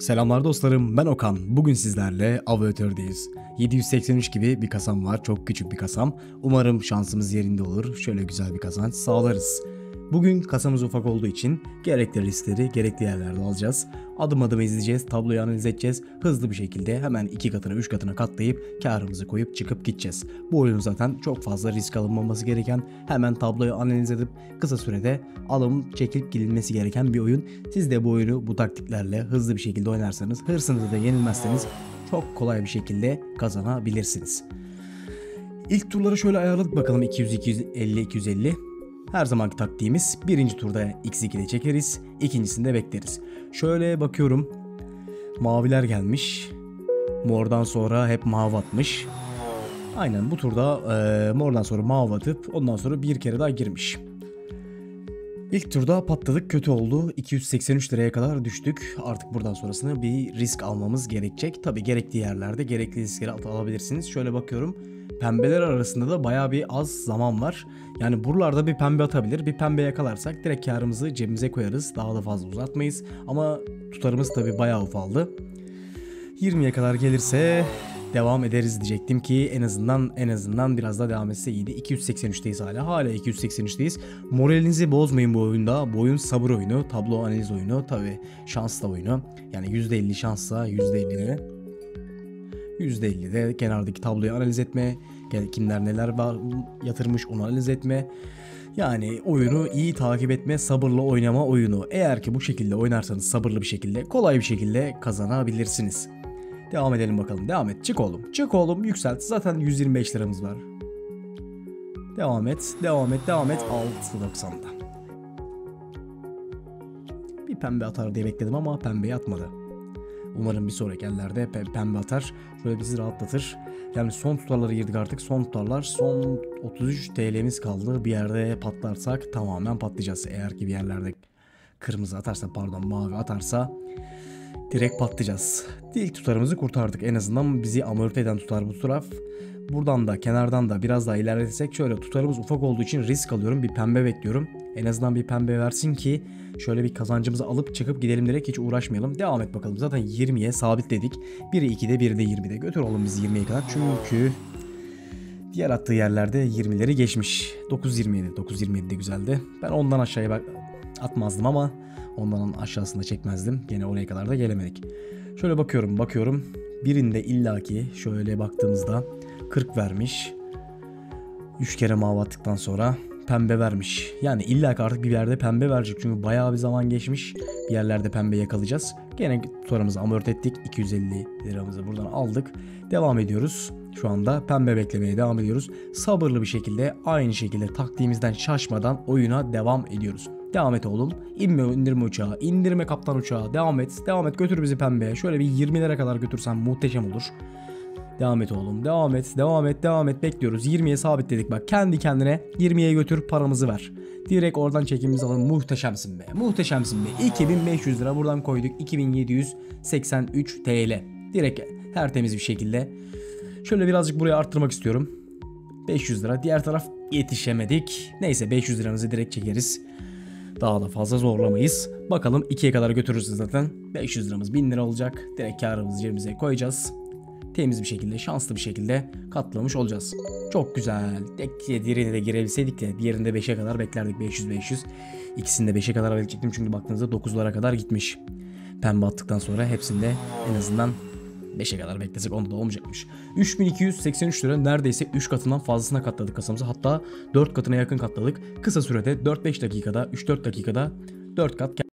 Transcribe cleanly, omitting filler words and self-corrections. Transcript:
Selamlar dostlarım, ben Okan. Bugün sizlerle Aviator'dayız. 783 gibi bir kasam var, çok küçük bir kasam. Umarım şansımız yerinde olur, şöyle güzel bir kazanç sağlarız. Bugün kasamız ufak olduğu için gerekli riskleri gerekli yerlerde alacağız. Adım adım izleyeceğiz, tabloyu analiz edeceğiz. Hızlı bir şekilde hemen 2 katına 3 katına katlayıp karımızı koyup çıkıp gideceğiz. Bu oyun zaten çok fazla risk alınmaması gereken, hemen tabloyu analiz edip kısa sürede alım çekilip gidilmesi gereken bir oyun. Siz de bu oyunu bu taktiklerle hızlı bir şekilde oynarsanız, hırsınızı da yenilmezseniz çok kolay bir şekilde kazanabilirsiniz. İlk turları şöyle ayarladık bakalım, 200, 250, 250. Her zamanki taktiğimiz birinci turda x2'de çekeriz, ikincisinde bekleriz. Şöyle bakıyorum, maviler gelmiş, mordan sonra hep mavi atmış. Aynen bu turda mordan sonra mavi atıp ondan sonra bir kere daha girmiş. İlk turda patladık, kötü oldu. 283 liraya kadar düştük. Artık buradan sonrasını bir risk almamız gerekecek. Tabi gerekli yerlerde gerekli riskleri alabilirsiniz. Şöyle bakıyorum, pembeler arasında da bayağı bir az zaman var. Yani buralarda bir pembe atabilir. Bir pembe yakalarsak direkt karımızı cebimize koyarız. Daha da fazla uzatmayız. Ama tutarımız tabi bayağı ufaldı. 20'ye kadar gelirse devam ederiz diyecektim ki en azından biraz daha devam etse iyiydi. 283'teyiz hala 283'teyiz. Moralinizi bozmayın bu oyunda. Bu oyun sabır oyunu, tablo analiz oyunu, tabi şansla oyunu. Yani %50 şansla, %50 de kenardaki tabloyu analiz etme, kimler neler var yatırmış onu analiz etme. Yani oyunu iyi takip etme, sabırla oynama oyunu. Eğer ki bu şekilde oynarsanız sabırlı bir şekilde, kolay bir şekilde kazanabilirsiniz. Devam edelim bakalım. Devam et. Çık oğlum. Çık oğlum. Yükselt. Zaten 125 liramız var. Devam et. Devam et. Devam et. 6.90'da. Bir pembe atar diye bekledim ama pembe atmadı. Umarım bir sonraki ellerde pembe atar. Şöyle bizi rahatlatır. Yani son tutarlara girdik artık. Son tutarlar. Son 33 TL'miz kaldı. Bir yerde patlarsak tamamen patlayacağız. Eğer ki bir yerlerde kırmızı atarsa, pardon mavi atarsa direkt patlayacağız. İlk tutarımızı kurtardık. En azından bizi amorti eden tutar bu taraf. Buradan da kenardan da biraz daha ilerletsek, şöyle tutarımız ufak olduğu için risk alıyorum. Bir pembe bekliyorum. En azından bir pembe versin ki şöyle bir kazancımızı alıp çıkıp gidelim, direkt hiç uğraşmayalım. Devam et bakalım. Zaten 20'ye sabitledik. Biri 2'de biri de 20'de. Götür oğlum bizi 20'ye kadar. Çünkü diğer attığı yerlerde 20'leri geçmiş. 9.27. 9.27 de güzeldi. Ben ondan aşağıya atmazdım ama ondan aşağısında çekmezdim. Gene oraya kadar da gelemedik. Şöyle bakıyorum. Birinde illaki şöyle baktığımızda 40 vermiş. 3 kere mavi attıktan sonra pembe vermiş. Yani illaki artık bir yerde pembe verecek. Çünkü bayağı bir zaman geçmiş. Bir yerlerde pembe yakalayacağız. Gene tutarımızı amorti ettik. 250 liramızı buradan aldık. Devam ediyoruz. Şu anda pembe beklemeye devam ediyoruz. Sabırlı bir şekilde, aynı şekilde taktiğimizden şaşmadan oyuna devam ediyoruz. Devam et oğlum. İndirme uçağı. İndirme kaptan uçağı. Devam et. Devam et. Götür bizi pembeye. Şöyle bir 20'lere kadar götürsen muhteşem olur. Devam et oğlum. Devam et. Bekliyoruz. 20'ye sabitledik bak. Kendi kendine 20'ye götür, paramızı ver. Direkt oradan çekimimizi alın. Muhteşemsin be. 2500 lira buradan koyduk. 2783 TL. Direkt tertemiz bir şekilde. Şöyle birazcık buraya arttırmak istiyorum. 500 lira. Diğer taraf yetişemedik. Neyse 500 liramızı direkt çekeriz. Daha da fazla zorlamayız. Bakalım 2'ye kadar götürürsün zaten. 500 liramız 1000 lira olacak. Direkt karımızı cebimize koyacağız. Temiz bir şekilde, şanslı bir şekilde katlamış olacağız. Çok güzel. Tek diğerine de girebilseydik de diğerinde 5'e kadar beklerdik. 500. İkisinde 5'e kadar bekleyecektim çünkü baktığınızda 9'lara kadar gitmiş. Pembe attıktan sonra hepsinde en azından 5'e kadar beklesek onda da olmayacakmış. 3283 lira, neredeyse 3 katından fazlasına katladık kasamızı. Hatta 4 katına yakın katladık. Kısa sürede 4-5 dakikada, 3-4 dakikada 4 kat